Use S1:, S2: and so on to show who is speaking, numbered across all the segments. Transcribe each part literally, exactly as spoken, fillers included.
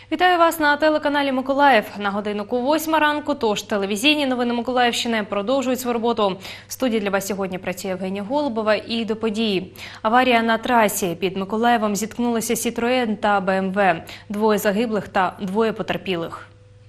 S1: Вітаю вас на телеканалі Миколаїв. На годиннику восьма ранку, тож телевізійні новини Миколаївщини продовжують свою роботу. В студії для вас сьогодні працює Євгенія Голубова і до події. Аварія на трасі. Під Миколаєвом зіткнулися Citroen та Бе Ем Ве. Двоє загиблих та двоє потерпілих.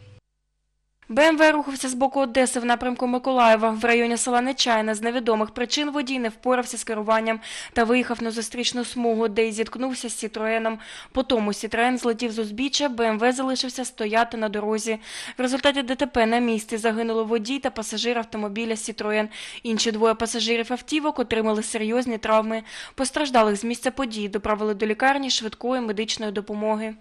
S2: Бе Ем Ве рухався з боку Одеси в напрямку Миколаєва. В районі села Нечайна з невідомих причин водій не впорався з керуванням та виїхав на зустрічну смугу, де й зіткнувся з Сітроеном. Потому Сітроен злетів з узбіччя, Бе Ем Ве залишився стояти на дорозі. В результаті Де Те Пе на місці загинули водій та пасажир автомобіля Сітроен. Інші двоє пасажирів автівок отримали серйозні травми. Постраждалих з місця події доправили до лікарні швидкої медичної допомоги.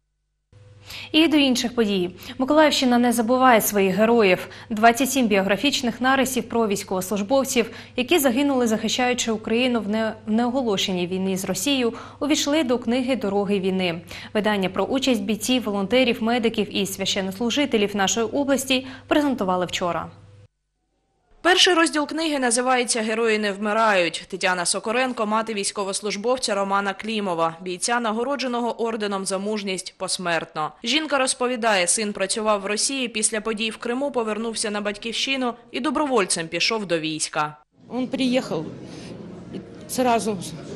S1: І до інших подій. Миколаївщина не забуває своїх героїв. двадцять сім біографічних нарисів про військовослужбовців, які загинули, захищаючи Україну в, не... в неоголошеній війні з Росією, увійшли до книги «Дороги війни». Видання про участь бійців, волонтерів, медиків і священнослужителів нашої області презентували вчора.
S3: Перший розділ книги називається «Герої не вмирають». Тетяна Сокоренко – мати військовослужбовця Романа Клімова, бійця, нагородженого орденом за мужність посмертно. Жінка розповідає, син працював в Росії, після подій в Криму повернувся на батьківщину і добровольцем пішов до війська.
S4: Він приїхав одразу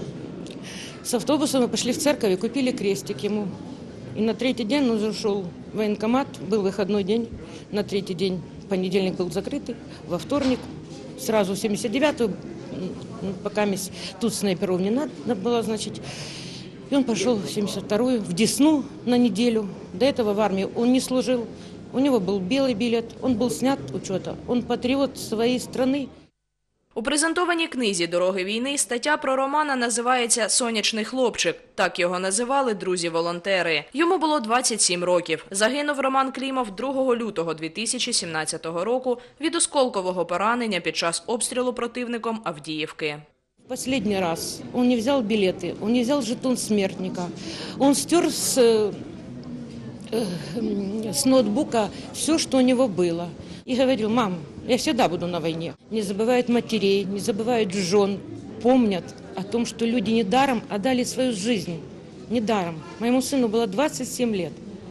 S4: з автобусом, ми пішли в церковь і купили крестик йому. І на третій день він зайшов в воєнкомат, був вихідний день, на третій день. Понедельник был закрытый, во вторник сразу в семьдесят девятую, пока тут снайперов не надо было, значит, и он пошел в семьдесят вторую, в Десну на неделю. До этого в армии он не служил, у него был белый билет, он был снят учета, он патриот своей страны.
S3: У презентованій книзі «Дороги війни» стаття про Романа називається «Сонячний хлопчик». Так його називали друзі-волонтери. Йому було двадцять сім років. Загинув Роман Клімов другого лютого дві тисячі сімнадцятого року від осколкового поранення під час обстрілу противником Авдіївки.
S4: Последний раз он не взял билеты, он не взял жетон смертника. Он стер с, э, с ноутбука все, что у него было. И говорил: мам, я всегда буду на войне. Не забывают матерей, не забывают жен, помнят о том, что люди недаром отдали свою жизнь. Недаром. Моему сыну было двадцать семь лет.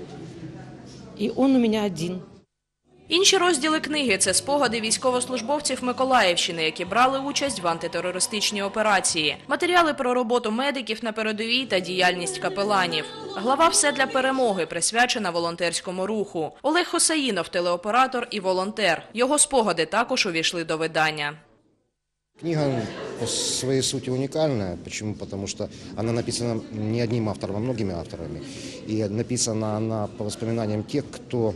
S4: И он у меня один.
S3: Інші розділи книги – це спогади військовослужбовців Миколаївщини, які брали участь в антитерористичній операції, матеріали про роботу медиків на передовій та діяльність капеланів. Глава «Все для перемоги» присвячена волонтерському руху. Олег Хосаїнов – телеоператор і волонтер. Його спогади також увійшли до видання.
S5: Книга по своей сути уникальная. Почему? Потому что она написана не одним автором, а многими авторами. И написана она по воспоминаниям тех, кто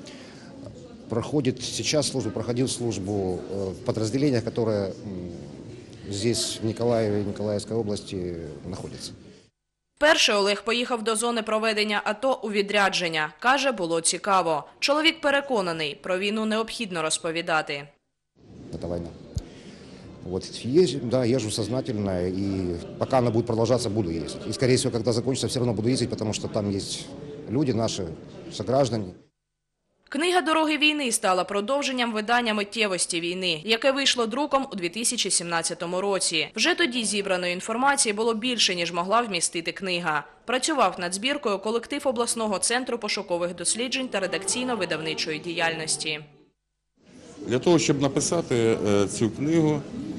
S5: проходит сейчас службу, проходил службу в подразделениях, которые здесь, в Николаеве, Николаевской области, находятся.
S3: Перше Олег поїхав до зони проведення АТО у відрядження. Каже, було цікаво. Чоловік переконаний, про війну необхідно розповідати.
S5: Це війна. Вот, езжу, да, езжу сознательно, и пока она будет продолжаться, буду ездить. И, скорее всего, когда закончится, все равно буду ездить, потому что там есть люди, наши сограждане.
S3: Книга «Дороги війни» стала продовженням видання «Миттєвості війни», яке вийшло друком у дві тисячі сімнадцятому році. Вже тоді зібраної інформації було більше, ніж могла вмістити книга. Працював над збіркою колектив обласного центру пошукових досліджень та редакційно-видавничої діяльності.
S6: Для того, щоб написати цю книгу,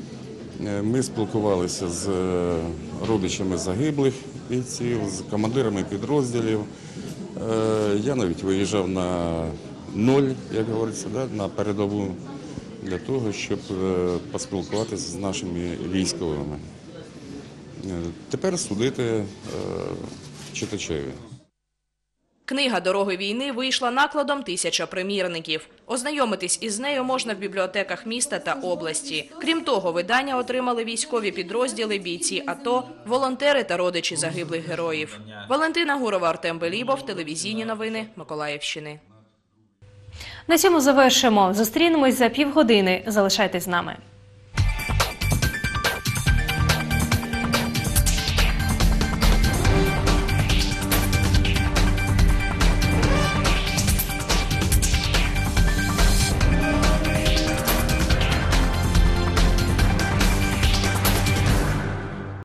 S6: ми спілкувалися з родичами загиблих бійців, з командирами підрозділів. Я навіть виїжджав на ноль, як говориться, на передову, для того, щоб поспілкуватися з нашими військовими. Тепер судити читачеві.
S3: Книга «Дороги війни» вийшла накладом тисяча примірників. Ознайомитись із нею можна в бібліотеках міста та області. Крім того, видання отримали військові підрозділи, бійці АТО, волонтери та родичі загиблих героїв. Валентина Гурова, Артем Белібов, телевізійні новини Миколаївщини.
S1: На цьому завершимо. Зустрінемось за півгодини. Залишайтесь з нами.